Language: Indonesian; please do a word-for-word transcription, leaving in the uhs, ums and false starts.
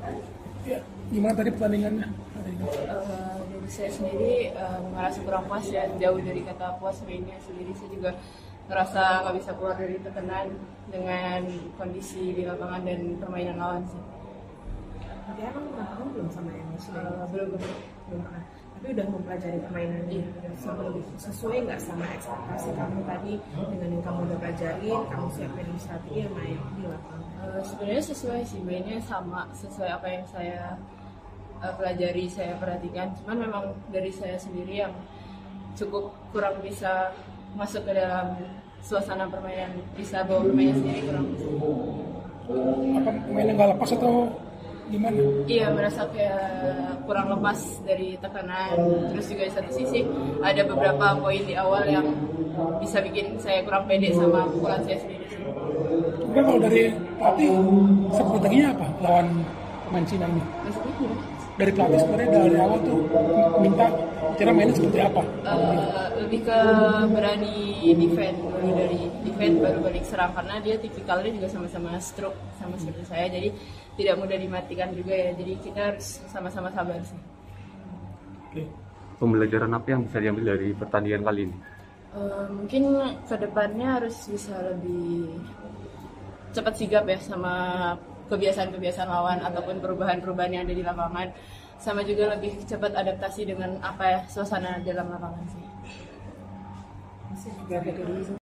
Ya, gimana tadi pertandingannya? Uh, dari saya sendiri uh, merasa kurang puas ya, jauh dari kata puas. Mainnya sendiri saya juga ngerasa nggak bisa keluar dari tekanan dengan kondisi di lapangan dan permainan lawan sih. Tapi emang lapangan belum sama yang sudah Uh, belum belum. belum pernah. Tapi udah mempelajari permainan Iya. sebelum sesuai nggak sama ekspektasi kamu tadi dengan yang kamu udah pelajarin, kamu siapin strategi yang main di lapangan. Uh, sebenarnya sesuai sih, mainnya sama sesuai apa yang saya uh, pelajari, saya perhatikan. Cuman memang dari saya sendiri yang cukup kurang bisa masuk ke dalam suasana permainan, bisa bawa permainan sendiri kurang bisa. Apa mainnya nggak lepas atau gimana? Iya, merasa kayak kurang lepas dari tekanan. Terus juga di satu sisi ada beberapa poin di awal yang bisa bikin saya kurang pede sama pukulan saya sendiri. Mungkin kalau dari pelatih strateginya apa lawan pemain Cina ini? Maksudnya gimana? Dari pelatih sebenarnya dari awal tuh minta cara mainnya seperti apa? Uh, lebih ke berani defend dulu, dari defend baru balik serang, karena dia tipikalnya juga sama-sama stroke sama seperti saya, jadi tidak mudah dimatikan juga ya, jadi kita harus sama-sama sabar sih. Oke. Pembelajaran apa yang bisa diambil dari pertandingan kali ini? Uh, mungkin kedepannya harus bisa lebih cepat sigap ya sama kebiasaan-kebiasaan lawan ataupun perubahan-perubahan yang ada di lapangan, sama juga lebih cepat adaptasi dengan apa ya suasana dalam lapangan sih. Masih juga ada dulu